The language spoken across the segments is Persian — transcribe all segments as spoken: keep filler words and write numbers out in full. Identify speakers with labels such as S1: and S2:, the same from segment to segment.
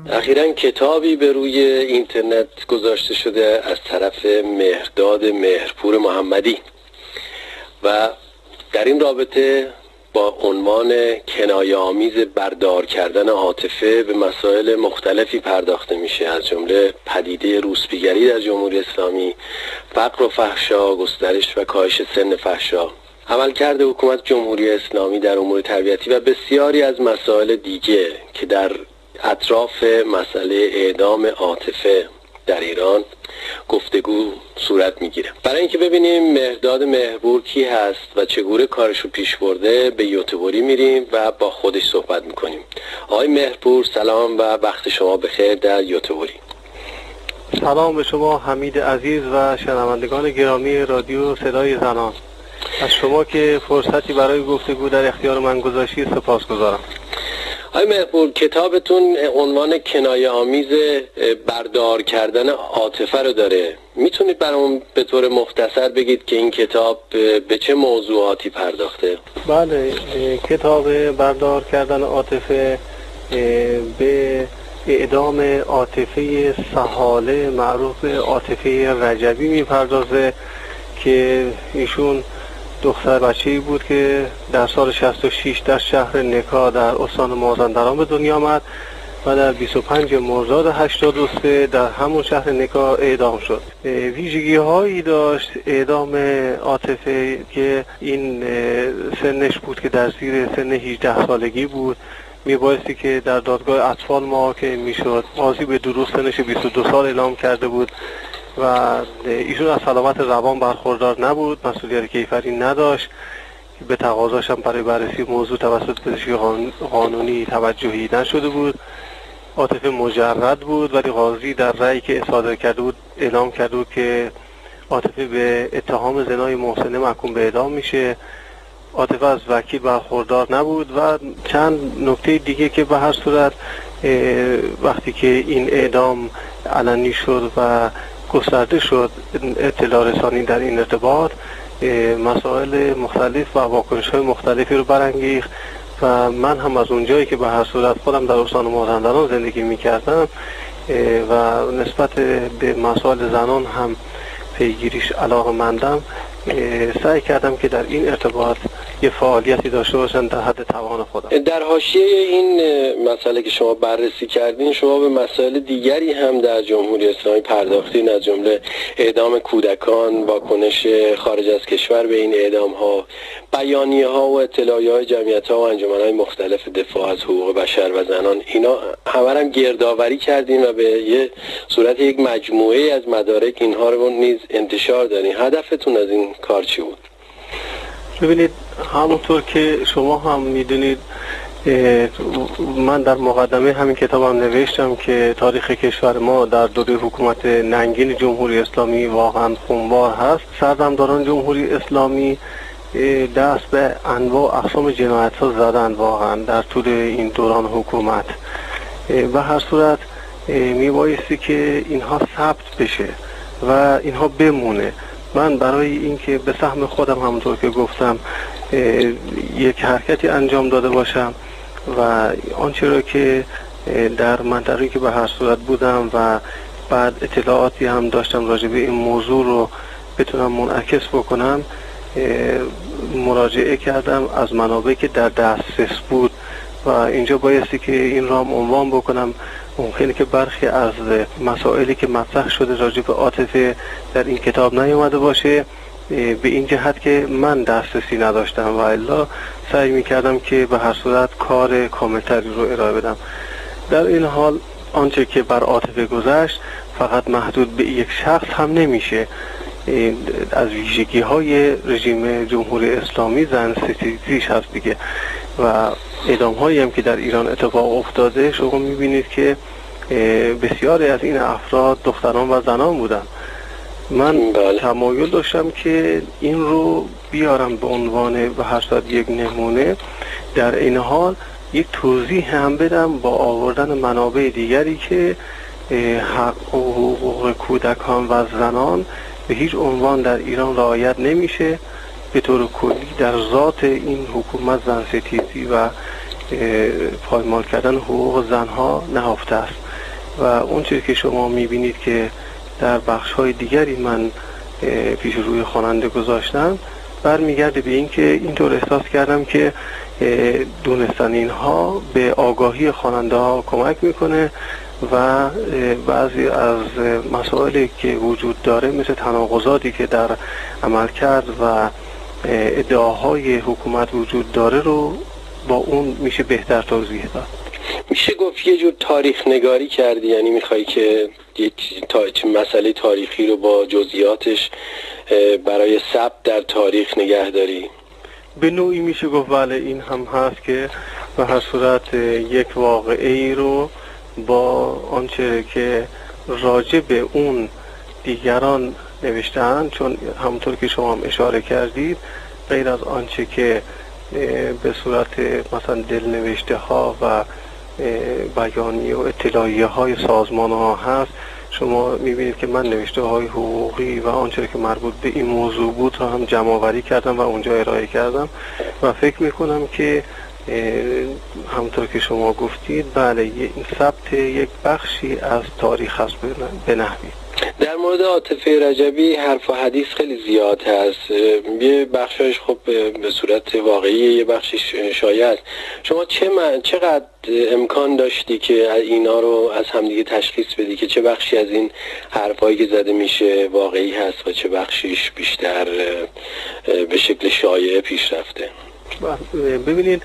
S1: اخیراً کتابی به روی اینترنت گذاشته شده از طرف مهرداد مهرپور محمدی و در این رابطه با عنوان کنایه‌آمیز بردار کردن عاطفه به مسائل مختلفی پرداخته میشه، از جمله پدیده روسپیگری در جمهوری اسلامی، فقر و فحشا، گسترش و کاهش سن فحشا، عملکرد حکومت جمهوری اسلامی در امور تربیتی و بسیاری از مسائل دیگه که در اطراف مسئله اعدام عاطفه در ایران گفتگو صورت میگیره. برای اینکه ببینیم مهرداد مهرپور کی هست و چگونه کارشو پیش برده به یوتیوبری میریم و با خودش صحبت میکنیم. آقای مهرپور سلام و وقت شما بخیر در یوتیوبری.
S2: سلام به شما حمید عزیز و شنوندگان گرامی رادیو صدای زنان. از شما که فرصتی برای گفتگو در اختیار من گذاشتید سپاسگزارم.
S1: آقای مهرپور، کتابتون عنوان کنایه‌آمیز بردار کردن عاطفه رو داره. میتونید برامون به طور مختصر بگید که این کتاب به چه موضوعاتی پرداخته؟
S2: بله، کتاب بردار کردن عاطفه به اعدام عاطفه سحاله معروف عاطفه رجبی میپردازه که ایشون دختر بچه‌ای بود که در سال شصت و شش در شهر نکا در استان مازندران به دنیا آمد و در بیست و پنجم مرداد هشتاد و سه در همون شهر نکا اعدام شد. ویژگی هایی داشت اعدام عاطفه که این سنش بود که در زیر سن هجده سالگی بود، میبایستی که در دادگاه اطفال محاکمه میشد. قاضی به درست سنش بیست و دو سال اعلام کرده بود و ایشون از سلامت روان برخوردار نبود، مسئولیت کیفری نداشت، به تقاضاش هم برای بررسی موضوع توسط پزشکی قانونی توجهی نشده بود. عاطفه مجرد بود ولی قاضی در رأیی که صادر کرده بود اعلام کرده بود که عاطفه به اتهام زنای محسنه محکوم به اعدام میشه. عاطفه از وکیل برخوردار نبود و چند نکته دیگه که به هر صورت وقتی که این اعدام علنی شد و گسترده شد اطلاع رسانی در این ارتباط، مسائل مختلف و واکنش‌های مختلفی رو برانگیخت و من هم از اونجایی که به هر صورت خودم در استان مازندران زندگی می‌کردم و نسبت به مسائل زنان هم پیگیریش علاقه‌مندم، سعی کردم که در این ارتباط یه فعالیتی داشته باشن در حد توان خودم.
S1: در حاشیه این مسئله که شما بررسی کردین، شما به مسائل دیگری هم در جمهوری اسلامی پرداختین، از جمله اعدام کودکان، واکنش خارج از کشور به این اعدام ها، بیانیه ها و اطلاعیه های جمعیت ها و انجمن های مختلف دفاع از حقوق بشر و زنان. اینا همه هم گردآوری کردین و به یه صورت یک مجموعه از مدارک اینها رو نیز انتشار دادین. هدفتون از این کار چی بود؟
S2: ببینید، همونطور که شما هم میدونید من در مقدمه همین کتابم نوشتم که تاریخ کشور ما در دوره حکومت ننگین جمهوری اسلامی واقعا خونبار هست. سردمداران جمهوری اسلامی دست به انواع اقسام جنایت ها زدن واقعا در طول این دوران حکومت و هر صورت میبایستی که اینها ثبت بشه و اینها بمونه. من برای اینکه به سهم خودم همونطور که گفتم یک حرکتی انجام داده باشم و آنچه را که در منطقه‌ای که به هر صورت بودم و بعد اطلاعاتی هم داشتم راجع به این موضوع رو بتونم منعکس بکنم، مراجعه کردم از منابعی که در دسترس بود و اینجا بایستی که این را عنوان بکنم. ممکنه که برخی از مسائلی که مطرح شده راجع به عاطفه در این کتاب نیومده باشه، به این جهت که من دسترسی نداشتم و الا سعی میکردم که به هر صورت کار کاملتری رو ارائه بدم. در این حال آنچه که بر عاطفه گذشت فقط محدود به یک شخص هم نمیشه. از ویژگی های رژیم جمهوری اسلامی زن ستیزیش هست دیگه و اعدام هایی هم که در ایران اتفاق افتاده شما میبینید که بسیاری از این افراد دختران و زنان بودن. من تمایل داشتم که این رو بیارم به عنوان به هر صورت یک نمونه، در این حال یک توضیح هم بدم با آوردن منابع دیگری که حق و حقوق کودکان و زنان به هیچ عنوان در ایران رعایت نمیشه. به طور کلی در ذات این حکومت زن ستیزی و پایمال کردن حقوق زنها نهفته است. و اون چیزی که شما میبینید که در بخش های دیگری من پیش روی خواننده گذاشتم برمیگرده به این که اینطور احساس کردم که دونستن اینها به آگاهی خواننده ها کمک میکنه و بعضی از مسائلی که وجود داره مثل تناقضاتی که در عملکرد و ادعاهای حکومت وجود داره رو با اون میشه بهتر توضیح داد.
S1: میشه گفت یه جور تاریخ نگاری کردی، یعنی میخوای که یک تا... مسئله تاریخی رو با جزئیاتش برای ثبت در تاریخ نگه داری؟
S2: به نوعی میشه گفت بله، این هم هست که به هر صورت یک واقعه رو با آنچه که راجع به اون دیگران نوشتن، چون همونطور که شما هم اشاره کردید غیر از آنچه که به صورت مثلا دلنوشته ها و بیانیه و اطلاعیه های سازمان ها هست، شما میبینید که من نوشته های حقوقی و آنچه که مربوط به این موضوع بود را هم جمع آوری کردم و اونجا ارائه کردم و فکر میکنم که همونطور که شما گفتید بله این ثبت یک بخشی از تاریخ هست به نحوی.
S1: در مورد عاطفه رجبی حرف و حدیث خیلی زیاد هست، یه بخشش خب به صورت واقعی، یه بخشش شایع است. شما چه من... چقدر امکان داشتی که اینا رو از همدیگه تشخیص بدی که چه بخشی از این حرفایی که زده میشه واقعی هست و چه بخشیش بیشتر به شکل شایع پیش رفته؟
S2: ببینید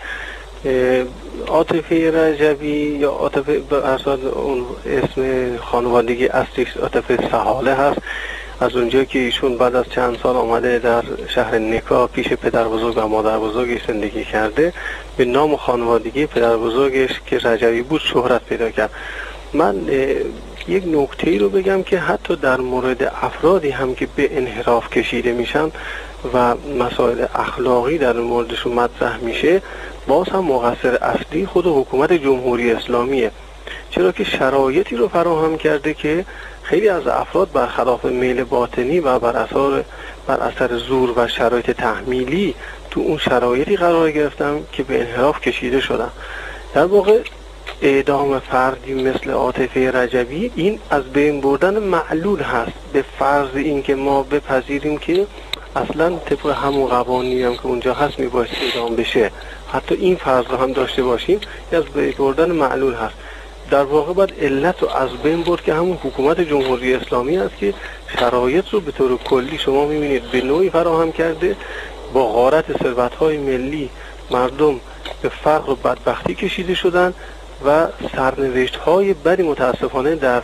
S2: عاطفه رجبی یا عاطفه به اساس اون اسم خانوادگی اصلیش عاطفه سهاله هست. از اونجا که ایشون بعد از چند سال آمده در شهر نکا پیش پدر بزرگ و مادر بزرگش زندگی کرده، به نام خانوادگی پدر بزرگش که رجبی بود شهرت پیدا کرد. من یک نکته رو بگم که حتی در مورد افرادی هم که به انحراف کشیده میشن و مسائل اخلاقی در موردشون مطرح میشه، باز هم مقصر اصلی خود حکومت جمهوری اسلامیه، چرا که شرایطی رو فراهم کرده که خیلی از افراد برخلاف میل باطنی و بر اثر بر اثر زور و شرایط تحمیلی تو اون شرایطی قرار گرفتن که به انحراف کشیده شدن. در واقع اعدام فردی مثل عاطفه رجبی این از بین بردن معلول هست، به فرض اینکه ما بپذیریم که اصلا طبق همون قوانینی هم که اونجا هست میباید اعدام بشه، حتی این فرض رو هم داشته باشیم که از بین بردن معلول هست. در واقع باید علت رو از بین برد که همون حکومت جمهوری اسلامی است که شرایط رو به طور کلی شما میبینید به نوعی فراهم کرده، با غارت ثروت‌های ملی مردم به فقر و بدبختی کشیده شدن و سرنوشت‌های بدی متاسفانه در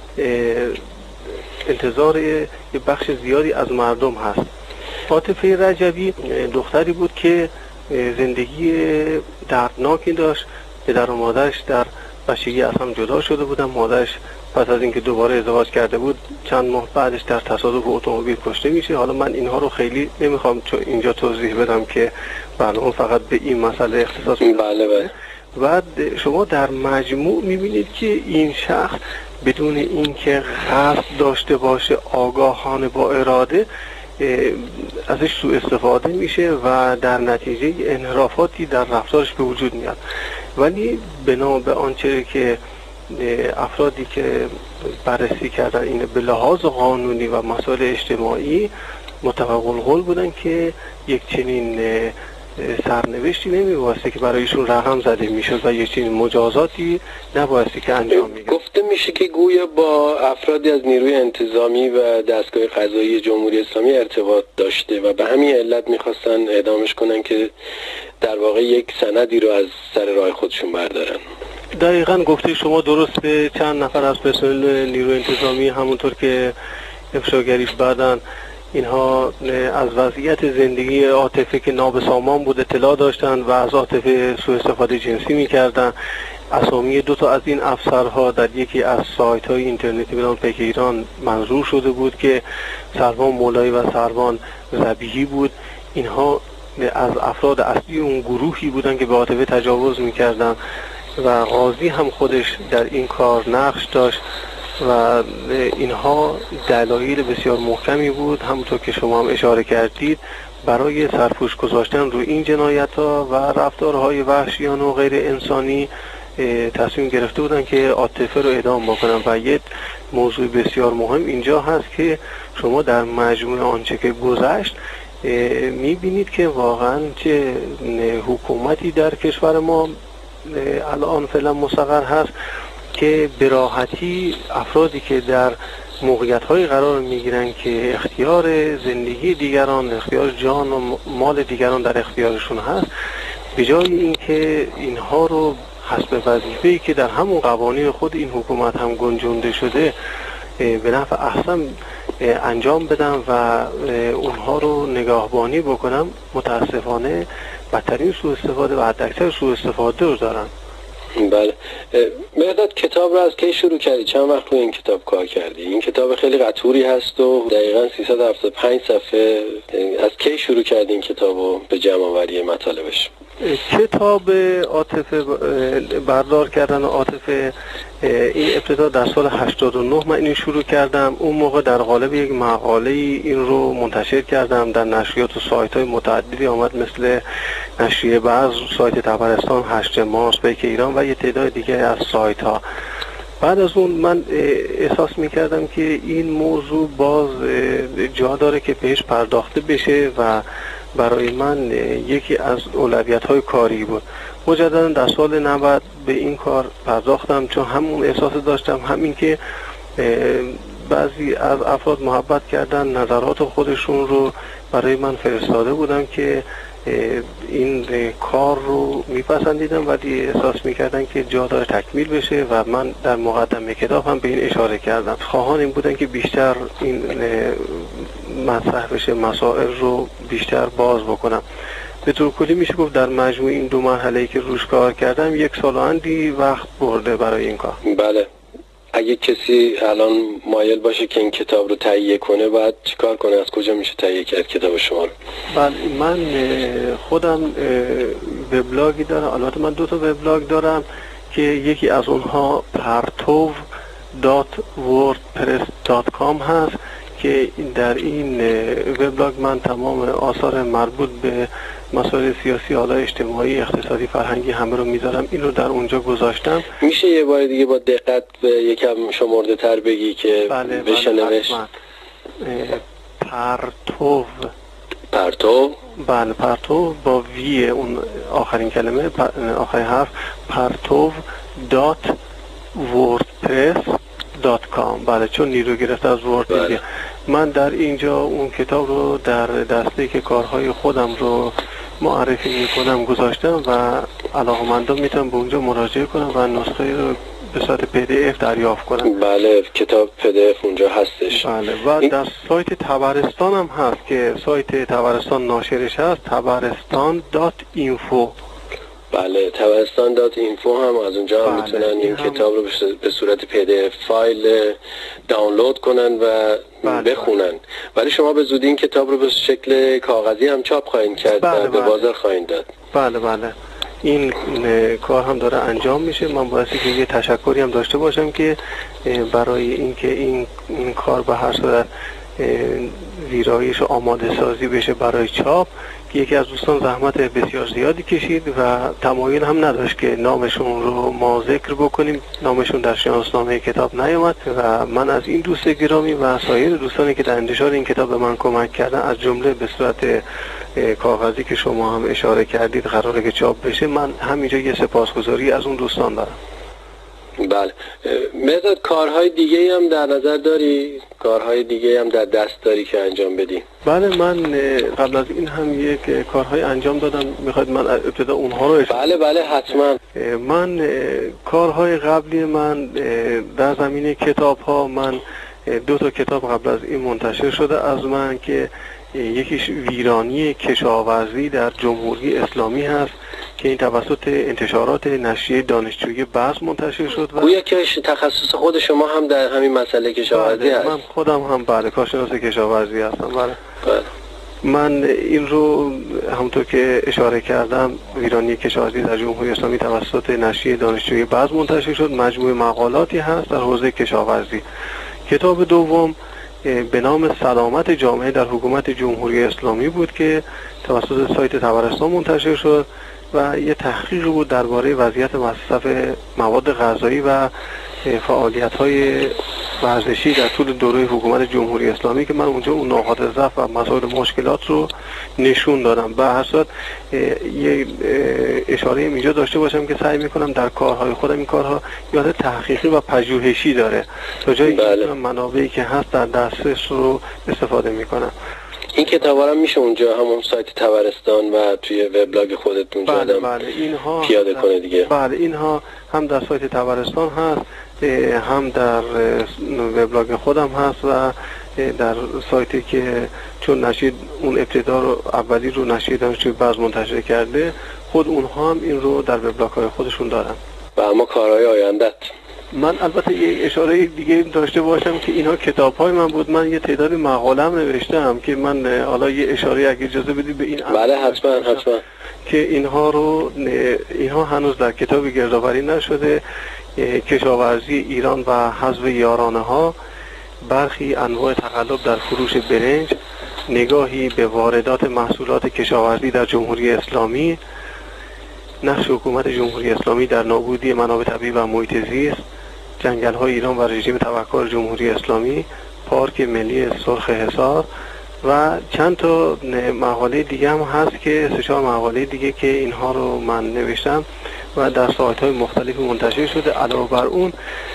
S2: انتظار یه بخش زیادی از مردم هست. عاطفه رجبی دختری بود که زندگی دردناکی داشت. پدر و مادرش در بچگی از هم جدا شده بودن. مادرش پس از اینکه دوباره ازدواج کرده بود چند ماه بعدش در تصادف اتومبیل کشته میشه. حالا من اینها رو خیلی نمیخوام چون اینجا توضیح بدم که برنامه فقط به این مسئله اختصاص میده.
S1: بله بله.
S2: بعد شما در مجموع میبینید که این شخص بدون اینکه قصد داشته باشه آگاهانه با اراده ازش سوء استفاده میشه و در نتیجه انحرافاتی در رفتارش به وجود میاد. ولی بنا به آنچه که افرادی که بررسی کردن این به لحاظ قانونی و مسائل اجتماعی متفق القول بودن که یک چنین سرنوشتی نمیبایستی که برایشون رقم زده میشد و یک چنین مجازاتی نبایستی که انجام میگه.
S1: گفته میشه که گویا با افرادی از نیروی انتظامی و دستگاه قضایی جمهوری اسلامی ارتباط داشته و به همین علت میخواستن اعدامش کنن که در واقع یک سندی رو از سر راه خودشون بردارن.
S2: دقیقاً گفته شما درسته. چند نفر از پرسنل نیروی انتظامی همونطور که افشاگریش بعدن اینها از وضعیت زندگی عاطفه که نابسامان بود اطلاع داشتن و از عاطفه سوء استفاده جنسی میکردن. اسامی دو تا از این افسرها در یکی از سایت های اینترنتی به نام پیک ایران منظور شده بود که سروان مولایی و سروان ذبیحی بود. اینها از افراد اصلی اون گروهی بودن که به عاطفه تجاوز میکردن و قاضی هم خودش در این کار نقش داشت و اینها دلایل بسیار محکمی بود همونطور که شما هم اشاره کردید برای سرپوش گذاشتن روی این جنایت ها و رفتارهای وحشیانه و غیر انسانی تصمیم گرفته بودن که عاطفه رو اعدام بکنن. و یک موضوع بسیار مهم اینجا هست که شما در مجموع آنچه که گذشت میبینید که واقعا چه حکومتی در کشور ما الان فعلا مستقر هست که به راحتی افرادی که در موقعیت‌های قرار میگیرن که اختیار زندگی دیگران، اختیار جان و مال دیگران در اختیارشون هست، به جای اینکه اینها رو حسب وظیفه‌ای که در همون قوانین خود این حکومت هم گنجونده شده به نفع احسن انجام بدم و اونها رو نگاهبانی بکنم، متاسفانه بدترین سوء استفاده و حداکثر سوء استفاده رو دارن.
S1: بله. مهرداد، کتاب رو از کی شروع کردی؟ چند وقت روی این کتاب کار کردی؟ این کتاب خیلی قطوری هست و دقیقاً سیصد و هفتاد و پنج صفحه. از کی شروع کردی این کتاب رو به جمع آوری مطالبش؟
S2: کتاب عاطفه، بردار کردن عاطفه، این ابتدا در سال هشتاد و نه من این شروع کردم. اون موقع در قالب یک مقاله این رو منتشر کردم در نشریات و سایت های متعددی آمد، مثل نشریه بعض، سایت طبرستان، هشت مارس، بیک ایران و یه تعداد دیگه از سایت ها. بعد از اون من احساس میکردم که این موضوع باز جا داره که بهش پرداخته بشه و برای من یکی از اولویت‌های کاری بود. مجددا در سال نود به این کار پرداختم، چون همون احساس داشتم، همین که بعضی از افراد محبت کردن، نظرات خودشون رو برای من فرستاده بودن که این کار رو میپسندیدم ولی احساس میکردن که جا داره تکمیل بشه و من در مقدمه کتاب هم به این اشاره کردم. خواهان این بودن که بیشتر این مطرح بشه، مسائل رو بیشتر باز بکنم. به طور کلی میشه گفت در مجموع این دو مرحله‌ای که روش کار کردم یک سال و اندی وقت برده برای این کار.
S1: بله. اگه کسی الان مایل باشه که این کتاب رو تهیه کنه باید چیکار کنه؟ از کجا میشه تهیه کرد کتاب شما رو؟
S2: بله، من خودم وبلاگی دارم. البته من دو تا وبلاگ دارم که یکی از اونها پرتو دات وردپرس دات کام هست که در این وبلاگ من تمام آثار مربوط به مسائل سیاسی، حالا اجتماعی، اقتصادی، فرهنگی همه رو میذارم. این رو در اونجا گذاشتم.
S1: میشه یه بار دیگه با دقت به یکم شمرده تر بگی که
S2: بله
S1: بشه
S2: بله
S1: نوشت؟
S2: پرتو
S1: پرتو
S2: بله پرتو با وی اون آخرین کلمه، آخرین حرف، پرتو دات وردپرس دات کام. بله، چون نیرو گرفته از ورد. بله. من در اینجا اون کتاب رو در دسته که کارهای خودم رو معرفی میکنم گذاشتم و علاقه‌مندان میتونم به اونجا مراجعه کنم و نسخه رو به صورت پی دی اف دریافت کنم.
S1: بله، کتاب پی دی اف اونجا هستش.
S2: بله، و این... در سایت طبرستان هم هست که سایت طبرستان ناشرش هست، طبرستان دات اینفو.
S1: بله، طبرستان دات اینفو هم از اونجا هم میتونن این, این کتاب رو به صورت پی دی اف فایل دانلود کنن و بله بخونن. ولی شما به زودی این کتاب رو به شکل کاغذی هم چاپ خواهید کرد بله و به بله. بازار خواهید داد.
S2: بله بله، این کار هم داره انجام میشه. من بایستی که یه تشکری هم داشته باشم که برای اینکه این این کار به هر صورت ویرایش و آماده سازی بشه برای چاپ، که یکی از دوستان زحمت بسیار زیادی کشید و تمایل هم نداشت که نامشون رو ما ذکر بکنیم. نامشون در شناسنامه کتاب نیامد و من از این دوست گرامی و سایر دوستانی که در انتشار این کتاب به من کمک کردن، از جمله به صورت کاغذی که شما هم اشاره کردید قراره که چاپ بشه، من همینجا یه سپاسگزاری از اون دوستان دارم.
S1: بله. مهرداد، کارهای دیگه هم در نظر داری؟ کارهای دیگه هم در دست داری که انجام بدی؟
S2: بله، من قبل از این هم یک کارهای انجام دادم. میخواید من ابتدا اونها رو اشاره؟
S1: بله بله حتما.
S2: من کارهای قبلی من در زمینه کتاب ها، من دو تا کتاب قبل از این منتشر شده از من که یکیش ویرانی کشاورزی در جمهوری اسلامی هست که این توسط انتشارات نشریه دانشجویی بعض منتشر شد. و
S1: گویا که تخصص خود شما هم در همین مسئله کشاورزی هست.
S2: من خودم هم بله کارشناس کشاورزی هستم. بله.
S1: بله.
S2: من این رو همونطور که اشاره کردم، ویرانی کشاورزی در جمهوری اسلامی توسط نشریه دانشجویی بعض منتشر شد. مجموعه مقالاتی هست در حوزه کشاورزی. کتاب دوم به نام سلامت جامعه در حکومت جمهوری اسلامی بود که توسط سایت طبرستان منتشر شد. و یه تحقیقی بود درباره وضعیت مصرف مواد غذایی و فعالیت‌های ورزشی در طول دوره حکومت جمهوری اسلامی که من اونجا اون نقاط ضعف و مسائل مشکلات رو نشون دادم. به هر صورت یه اشاره اینجا داشته باشم که سعی میکنم در کارهای خودم این کارها یاد تحقیقی و پژوهشی داره، تا جایی که منابعی که هست در دسترس رو استفاده میکنم.
S1: این کتابا هم میشه اونجا همون سایت تبرستان و توی وبلاگ خودتون
S2: بله بله اینها
S1: پیاده کنه دیگه.
S2: بله اینها هم در سایت تبرستان هست، هم در وبلاگ خودم هست و در سایتی که چون نشید اون ابتدا رو اولی رو نشید دانشجوی بعض منتشر کرده، خود اونها هم این رو در وبلاگ های خودشون دارن.
S1: و اما کارهای آیندت
S2: من البته یه اشاره دیگه داشته باشم که اینها کتاب های من بود. من یه تعداد مقالم نوشتم که من حالا یه اشاره اگه اجازه بدی به این
S1: بله حتما حتما
S2: که اینها رو اینها هنوز در کتاب گردآوری نشده. کشاورزی ایران و حذف یارانه ها، برخی انواع تقلب در فروش برنج، نگاهی به واردات محصولات کشاورزی در جمهوری اسلامی، نقش حکومت جمهوری اسلامی در نابودی منابع طبیعی و محیط زیست، جنگل های ایران و رژیم تبهکار جمهوری اسلامی، پارک ملی سرخ حصار و چند تا مقاله دیگه هم هست که سه چهار مقاله دیگه که اینها رو من نوشتم و در سایت های مختلفی منتشر شده. علاوه بر اون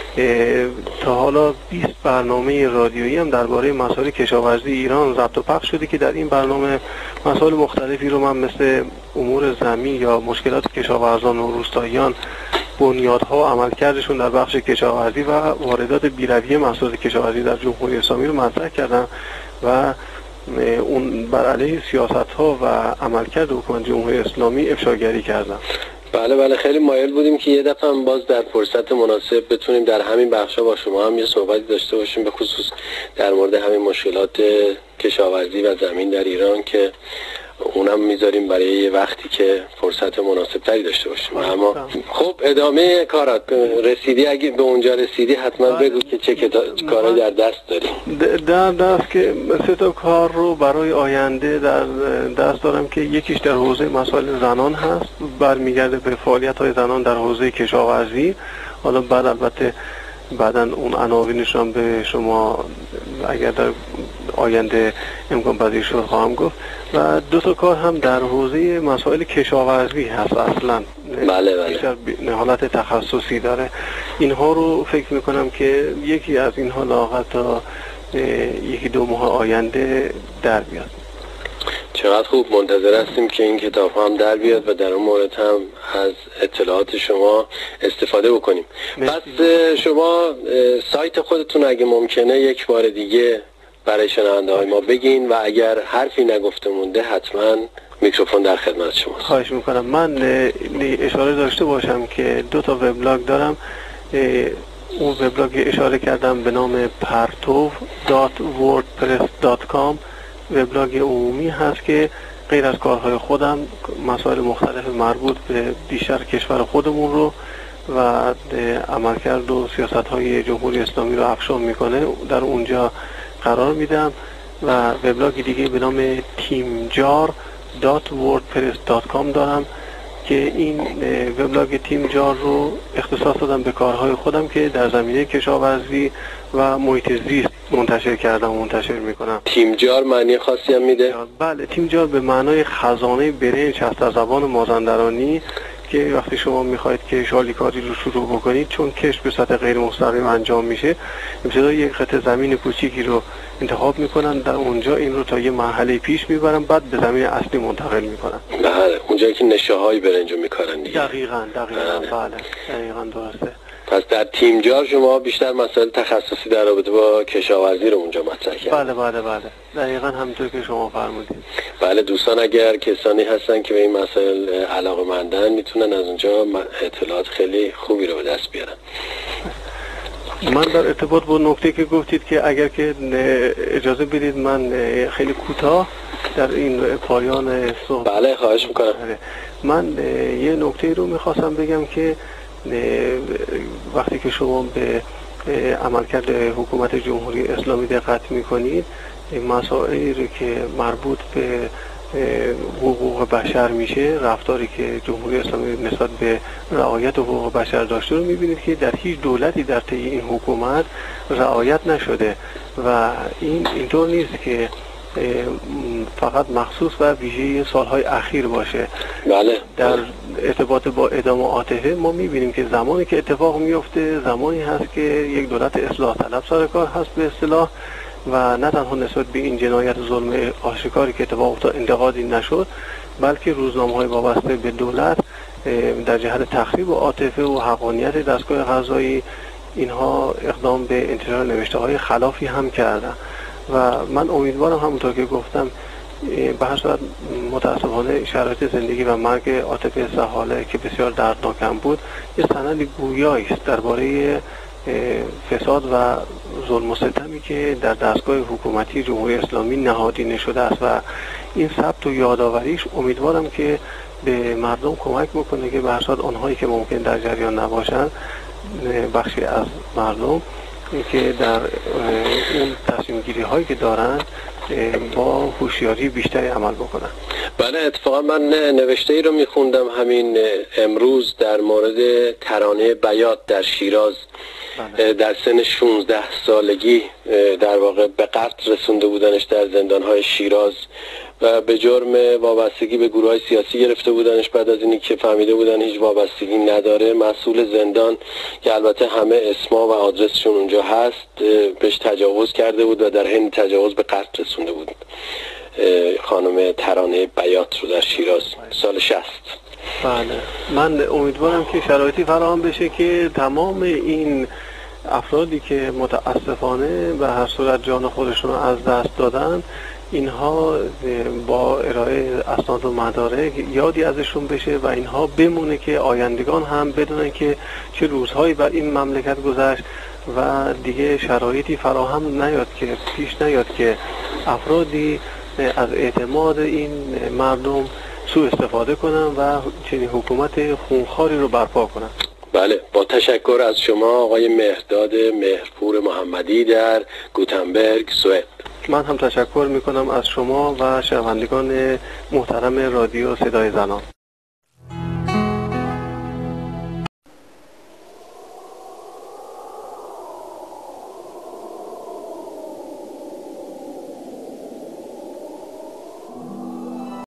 S2: تا حالا بیست برنامه رادیویی هم درباره مسائل کشاورزی ایران ضبط و پخش شده که در این برنامه مسائل مختلفی رو من مثل امور زمین یا مشکلات کشاورزان و روستاییان، بنیادها و عملکردشون در بخش کشاورزی و واردات بی‌رویه محصولات کشاورزی در جمهوری اسلامی رو مطرح کردم و اون بر علیه سیاست‌ها و عملکرد حکومت جمهوری اسلامی افشاگری کردم.
S1: بله بله خیلی مایل بودیم که یه دفعه هم باز در فرصت مناسب بتونیم در همین بخشا با شما هم یه صحبتی داشته باشیم، به خصوص در مورد همین مشکلات کشاورزی و زمین در ایران که اونم میذاریم برای یه وقتی که فرصت مناسب تری داشته باشیم. اما خب ادامه کارات رسیدی، اگه به اونجا رسیدی حتما بگو که چه کارایی در دست داری.
S2: در دست که سه تا کار رو برای آینده در دست دارم که یکیش در حوزه مسائل زنان هست، برمیگرده به فعالیت‌های زنان در حوزه کشاورزی. حالا بعد البته بعداً اون عناوینش رو به شما اگر در آینده امکان پذیر شد خواهم گفت. و دو تا کار هم در حوزه مسائل کشاورزی هست، اصلا
S1: بله بله
S2: بیشتر حالت تخصصی داره. اینها رو فکر میکنم که یکی از اینها لااقل تا یکی دو ماه آینده در بیاد.
S1: چقدر خوب، منتظر هستیم که این کتاب هم در بیاد و در اون مورد هم از اطلاعات شما استفاده بکنیم. پس شما سایت خودتون اگه ممکنه یک بار دیگه برای شنونده های ما بگین و اگر حرفی نگفته مونده حتما میکروفون در خدمت شماست.
S2: خواهش میکنم. من اشاره داشته باشم که دو تا وبلاگ دارم. اون وبلاگ اشاره کردم به نام پرتو دات وردپرس دات کام، وبلاگ عمومی هست که غیر از کارهای خودم مسائل مختلف مربوط به بیشتر کشور خودمون رو و عملکرد و سیاست‌های جمهوری اسلامی رو افشا میکنه در اونجا قرار میدم. و وبلاگ دیگه به نام تیمجار دات وردپرس دات کام دارم که این وبلاگ تیمجار رو اختصاص دادم به کارهای خودم که در زمینه کشاورزی و محیط زیست منتشر کردم و منتشر میکنم.
S1: تیمجار معنی خاصی هم میده؟
S2: بله، تیمجار به معنای خزانه برنج هست از زبان مازندرانی که وقتی شما میخواید که شالیکاری رو شروع بکنید، چون کشت به سطح غیر مستقیم انجام میشه، ابتدا یک قطعه زمین کوچیکی رو انتخاب میکنن، در اونجا این رو تا یه مرحله پیش میبرن، بعد به زمین اصلی منتقل میکنن.
S1: بله، اونجایی که نشه های برنجو میکارن دیگه.
S2: دقیقاً دقیقاً بله, بله. دقیقاً درسته.
S1: پس در تیمجار شما بیشتر مسائل تخصصی در رابطه با کشاورزی رو اونجا مطرح کردید.
S2: بله بله بله دقیقاً همونطور که شما فرمودید.
S1: بله دوستان، اگر کسانی هستن که به این مسائل علاقه‌مندن میتونن از اونجا اطلاعات خیلی خوبی رو به دست بیارن.
S2: من در ارتباط با نکته که گفتید که اگر که اجازه بدید من خیلی کوتاه در این پایان صحبت.
S1: بله خواهش میکنم.
S2: من یه نکته رو میخواستم بگم که وقتی که شما به عملکرد حکومت جمهوری اسلامی دقت میکنید، مسائلی رو که مربوط به حقوق بشر میشه، رفتاری که جمهوری اسلامی نسبت به رعایت حقوق بشر داشته رو میبینید که در هیچ دولتی در طی این حکومت رعایت نشده و این اینطور نیست که فقط مخصوص و ویژه سالهای اخیر باشه.
S1: بله.
S2: در ارتباط با اعدام عاطفه ما میبینیم که زمانی که اتفاق میفته زمانی هست که یک دولت اصلاح طلب سر کار هست به اصطلاح و نه تنها نسبت به این جنایت ظلم آشکاری که اتفاق افتاد انتقادی نشد، بلکه روزنامه‌های وابسته به دولت در جهت تخریب عاطفه و حقانیت دستگاه قضایی اینها اقدام به انتشار نوشته‌های خلافی هم کردن و من امیدوارم همونطور که گفتم به هر صورت متاسفانه شرایط زندگی و مرگ عاطفه سحاله که بسیار دردناک هم بود یه سند گویایی است درباره فساد و ظلم و ستمی که در دستگاه حکومتی جمهوری اسلامی نهادینه شده است و این ثبت و یادآوریش امیدوارم که به مردم کمک بکنه که به هر صورت آنهایی که ممکن در جریان نباشند، بخشی از مردم که در اون تصمیم گیری هایی که دارن با هوشیاری بیشتری عمل بکنن.
S1: بله، اتفاقا من نوشته ای رو میخوندم همین امروز در مورد ترانه بیات در شیراز. بله. در سن شانزده سالگی در واقع به قتل رسونده بودنش در زندانهای شیراز و به جرم وابستگی به گروه‌های سیاسی گرفته بودنش. بعد از اینی که فهمیده بودن هیچ وابستگی نداره، مسئول زندان که البته همه اسما و آدرسشون اونجا هست بهش تجاوز کرده بود و در حین تجاوز به قتل رسونده بود خانم ترانه بیات رو در شیراز سال شصت.
S2: بله، من امیدوارم که شرایطی فراهم بشه که تمام این افرادی که متاسفانه به هر صورت جان خودشون رو از دست دادن اینها با ارائه اسناد و مدارک یادی ازشون بشه و اینها بمونه که آیندگان هم بدونن که چه روزهایی بر این مملکت گذشت و دیگه شرایطی فراهم نیاد که پیش نیاد که افرادی از اعتماد این مردم سوء استفاده کنن و چنین حکومت خونخواری رو برپا کنن.
S1: بله، با تشکر از شما آقای مهرداد مهرپور محمدی در گوتنبرگ سوئد.
S2: من هم تشکر میکنم از شما و شنوندگان محترم رادیو صدای زنان.